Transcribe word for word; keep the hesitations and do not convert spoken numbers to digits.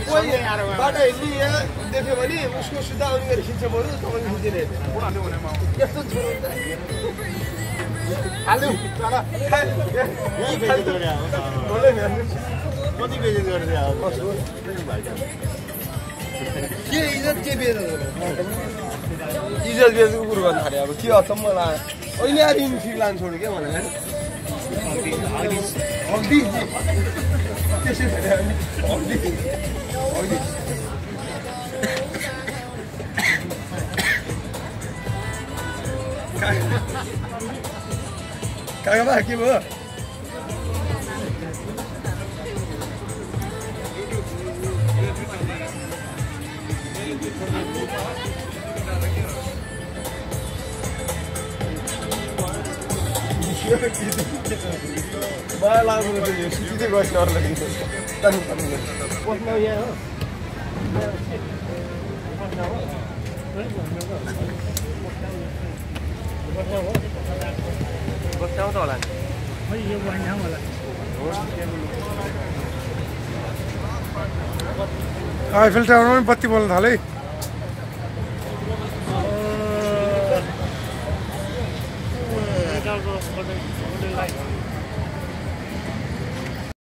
बाटो हिँड्ने यहाँ देख्यो भने उसको सुधा आउने गरी खिच्छ बरु तपाईँले खिच्ने यस्तो छोरो हाल्नु कति बेजी गर्दै के इज्जत के बेच इज्जत बेच कुकुर गर्नु थाल्यो अब के अचम्म लाग्यो अहिले आएर यिनी ठिक लानु छोड्यो क्या मलाई हग्दी त्यसै हग्दी हग्दी काका के भयो माया लाग्नु यो सिधै गएछ अरूलाई तान्नु पर्ने बस्न यहाँ हो बस्छौँ त होला नि यो बस्छौँ होला आइफेल टावरमा पनि बत्ती बल्न थाल्यो है